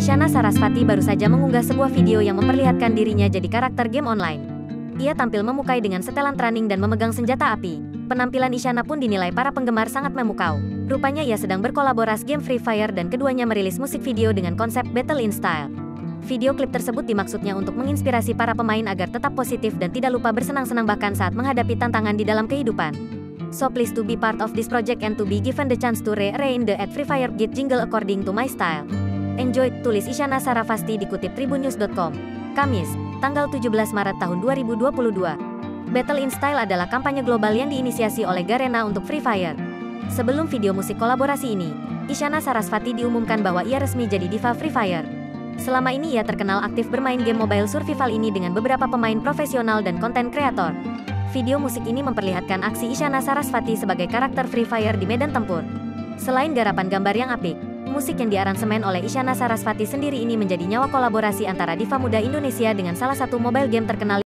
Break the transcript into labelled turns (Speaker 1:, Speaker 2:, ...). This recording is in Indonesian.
Speaker 1: Isyana Sarasvati baru saja mengunggah sebuah video yang memperlihatkan dirinya jadi karakter game online. Ia tampil memukai dengan setelan training dan memegang senjata api. Penampilan Isyana pun dinilai para penggemar sangat memukau. Rupanya ia sedang berkolaborasi game Free Fire dan keduanya merilis musik video dengan konsep Battle in Style. Video klip tersebut dimaksudnya untuk menginspirasi para pemain agar tetap positif dan tidak lupa bersenang-senang bahkan saat menghadapi tantangan di dalam kehidupan. So pleased to be part of this project and to be given the chance to re-arrange the at Free Fire Git jingle according to my style. Enjoy, tulis Isyana Sarasvati dikutip tribunnews.com. Kamis, tanggal 17 Maret tahun 2022. Battle in Style adalah kampanye global yang diinisiasi oleh Garena untuk Free Fire. Sebelum video musik kolaborasi ini, Isyana Sarasvati diumumkan bahwa ia resmi jadi diva Free Fire. Selama ini ia terkenal aktif bermain game mobile survival ini dengan beberapa pemain profesional dan konten kreator. Video musik ini memperlihatkan aksi Isyana Sarasvati sebagai karakter Free Fire di medan tempur. Selain garapan gambar yang apik, musik yang diaransemen oleh Isyana Sarasvati sendiri ini menjadi nyawa kolaborasi antara diva muda Indonesia dengan salah satu mobile game terkenal